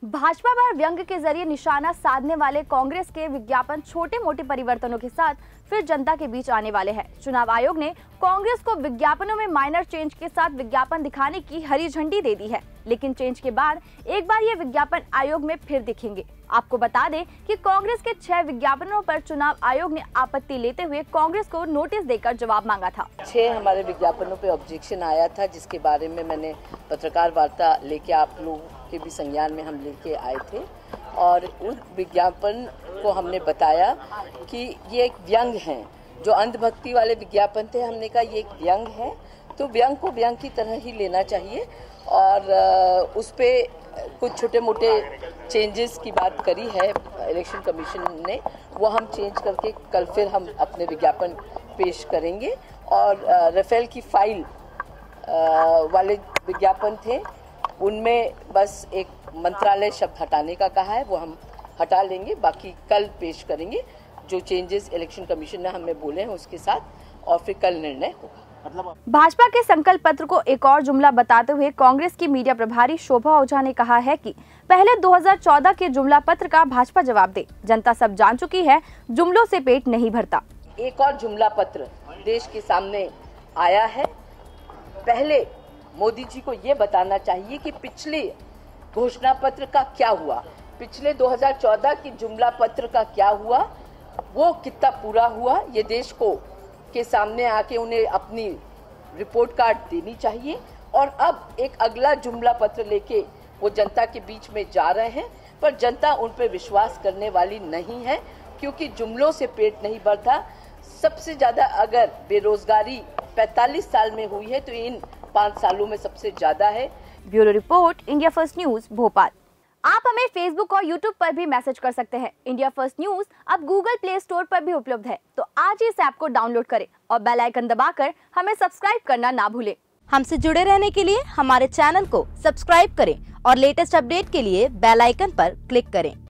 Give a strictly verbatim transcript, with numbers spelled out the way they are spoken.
भाजपा पर व्यंग के जरिए निशाना साधने वाले कांग्रेस के विज्ञापन छोटे मोटे परिवर्तनों के साथ फिर जनता के बीच आने वाले हैं। चुनाव आयोग ने कांग्रेस को विज्ञापनों में माइनर चेंज के साथ विज्ञापन दिखाने की हरी झंडी दे दी है, लेकिन चेंज के बाद एक बार ये विज्ञापन आयोग में फिर दिखेंगे। आपको बता दें कि कांग्रेस के छह विज्ञापनों पर चुनाव आयोग ने आपत्ति लेते हुए कांग्रेस को नोटिस देकर जवाब मांगा था। छह हमारे विज्ञापनों पे ऑब्जेक्शन आया था, जिसके बारे में मैंने पत्रकार वार्ता लेके आप लोगों के भी संज्ञान में हम लेके आए थे और उस विज्ञापन को हमने बताया कि ये एक व्यंग है। जो अंधभक्ति वाले विज्ञापन थे, हमने कहा ये एक व्यंग है, तो व्यंग को व्यंग की तरह ही लेना चाहिए और उस पे कुछ छोटे मोटे चेंजेस की बात करी है इलेक्शन कमीशन ने, वो हम चेंज करके कल फिर हम अपने विज्ञापन पेश करेंगे। और राफेल की फाइल वाले विज्ञापन थे, उनमें बस एक मंत्रालय शब्द हटाने का कहा है, वो हम हटा लेंगे, बाकी कल पेश करेंगे जो चेंजेस इलेक्शन कमीशन ने हमें बोले हैं उसके साथ, और फिर कल निर्णय होगा। भाजपा के संकल्प पत्र को एक और जुमला बताते हुए कांग्रेस की मीडिया प्रभारी शोभा ओझा ने कहा है कि पहले दो हज़ार चौदह के जुमला पत्र का भाजपा जवाब दे, जनता सब जान चुकी है, जुमलों से पेट नहीं भरता। एक और जुमला पत्र देश के सामने आया है। पहले मोदी जी को ये बताना चाहिए कि पिछले घोषणा पत्र का क्या हुआ, पिछले दो हज़ार चौदह की जुमला पत्र का क्या हुआ, वो कितना पूरा हुआ, ये देश को के सामने आके उन्हें अपनी रिपोर्ट कार्ड देनी चाहिए। और अब एक अगला जुमला पत्र लेके वो जनता के बीच में जा रहे हैं, पर जनता उन पर विश्वास करने वाली नहीं है, क्योंकि जुमलों से पेट नहीं भरता। सबसे ज्यादा अगर बेरोजगारी पैंतालीस साल में हुई है तो इन पाँच सालों में सबसे ज्यादा है। Bureau report, India first news, Bhopal. आप हमें फेसबुक और यूट्यूब पर भी मैसेज कर सकते हैं। इंडिया फर्स्ट न्यूज अब गूगल प्ले स्टोर पर भी उपलब्ध है, तो आज ही इस ऐप को डाउनलोड करें और बेल आइकन दबाकर हमें सब्सक्राइब करना ना भूलें। हमसे जुड़े रहने के लिए हमारे चैनल को सब्सक्राइब करें और लेटेस्ट अपडेट के लिए बेल आइकन पर क्लिक करें।